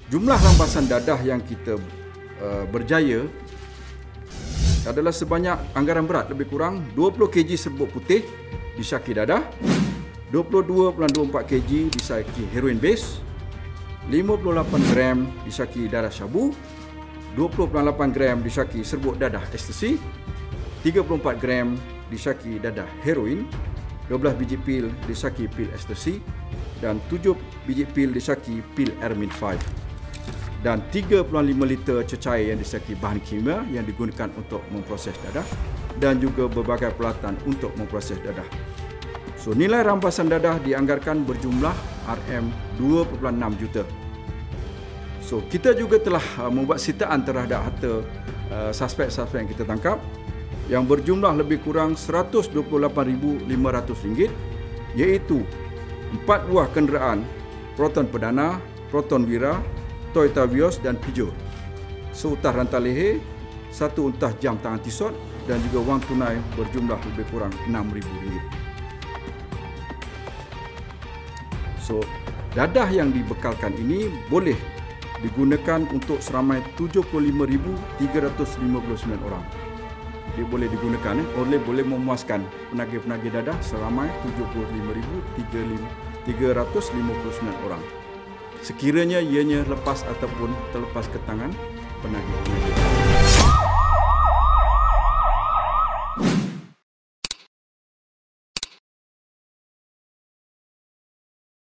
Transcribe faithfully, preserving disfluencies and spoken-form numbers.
Jumlah rampasan dadah yang kita uh, berjaya adalah sebanyak anggaran berat lebih kurang dua puluh kilogram serbuk putih disyaki dadah, dua puluh dua perpuluhan dua puluh empat kilogram disyaki heroin base, lima puluh lapan gram disyaki darah syabu, dua puluh perpuluhan lapan gram disyaki serbuk dadah ekstasi, tiga puluh empat gram disyaki dadah heroin, dua belas biji pil disyaki pil ekstasi dan tujuh biji pil disyaki pil Ermin lima. Dan tiga perpuluhan lima liter cecair yang disyaki bahan kimia yang digunakan untuk memproses dadah dan juga berbagai peralatan untuk memproses dadah. So, nilai rampasan dadah dianggarkan berjumlah R M dua perpuluhan enam juta. So, kita juga telah uh, membuat sitaan terhadap harta uh, suspek-suspek yang kita tangkap yang berjumlah lebih kurang seratus dua puluh lapan ribu lima ratus ringgit, iaitu empat buah kenderaan Proton Perdana, Proton Wira, Toyota Vios dan Peugeot, seutah rantai leher, satu untah jam tangan Tissot dan juga wang tunai berjumlah lebih kurang enam ribu ringgit. So, dadah yang dibekalkan ini boleh digunakan untuk seramai tujuh puluh lima ribu tiga ratus lima puluh sembilan orang. Dia boleh digunakan eh, oleh boleh memuaskan penagih-penagih dadah seramai tujuh puluh lima ribu tiga ratus lima puluh sembilan orang. Sekiranya ianya lepas ataupun terlepas ke tangan penagih-penagih.